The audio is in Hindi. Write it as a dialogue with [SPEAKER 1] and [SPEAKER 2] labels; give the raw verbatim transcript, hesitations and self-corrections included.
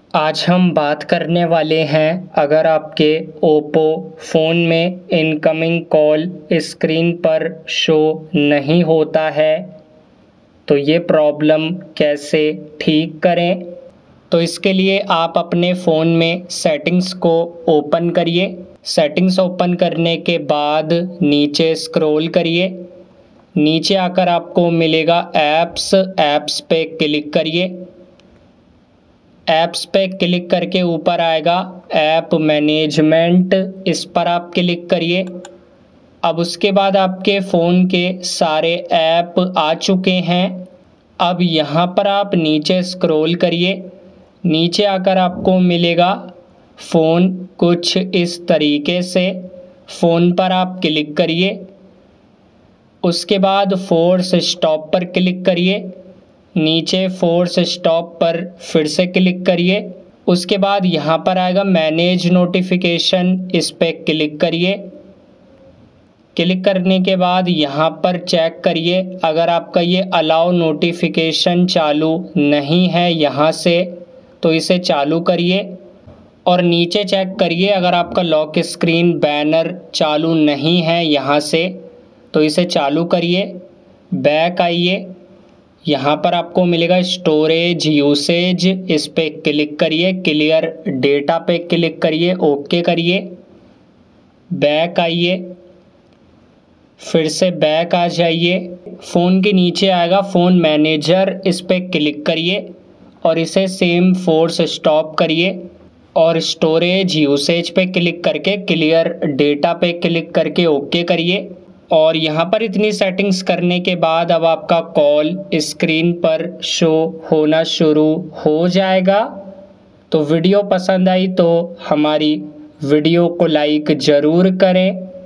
[SPEAKER 1] आज हम बात करने वाले हैं अगर आपके ओप्पो फ़ोन में इनकमिंग कॉल स्क्रीन पर शो नहीं होता है तो ये प्रॉब्लम कैसे ठीक करें। तो इसके लिए आप अपने फ़ोन में सेटिंग्स को ओपन करिए। सेटिंग्स ओपन करने के बाद नीचे स्क्रॉल करिए। नीचे आकर आपको मिलेगा ऐप्स ऐप्स पे क्लिक करिए। ऐप्स पे क्लिक करके ऊपर आएगा ऐप मैनेजमेंट, इस पर आप क्लिक करिए। अब उसके बाद आपके फ़ोन के सारे ऐप आ चुके हैं। अब यहाँ पर आप नीचे स्क्रॉल करिए। नीचे आकर आपको मिलेगा फ़ोन कुछ इस तरीके से। फ़ोन पर आप क्लिक करिए। उसके बाद फोर्स स्टॉप पर क्लिक करिए। नीचे फोर्स स्टॉप पर फिर से क्लिक करिए। उसके बाद यहाँ पर आएगा मैनेज नोटिफिकेशन, इस पर क्लिक करिए। क्लिक करने के बाद यहाँ पर चेक करिए अगर आपका ये अलाउ नोटिफिकेशन चालू नहीं है यहाँ से तो इसे चालू करिए। और नीचे चेक करिए अगर आपका लॉक स्क्रीन बैनर चालू नहीं है यहाँ से तो इसे चालू करिए। बैक आइए, यहाँ पर आपको मिलेगा स्टोरेज यूसेज, इस पे क्लिक करिए। क्लियर डेटा पे क्लिक करिए, ओके करिए। बैक आइए, फिर से बैक आ जाइए। फ़ोन के नीचे आएगा फ़ोन मैनेजर, इस पे क्लिक करिए और इसे सेम फोर्स स्टॉप करिए और स्टोरेज यूसेज पे क्लिक करके क्लियर डेटा पे क्लिक करके ओके करिए। और यहाँ पर इतनी सेटिंग्स करने के बाद अब आपका कॉल स्क्रीन पर शो होना शुरू हो जाएगा। तो वीडियो पसंद आई तो हमारी वीडियो को लाइक ज़रूर करें।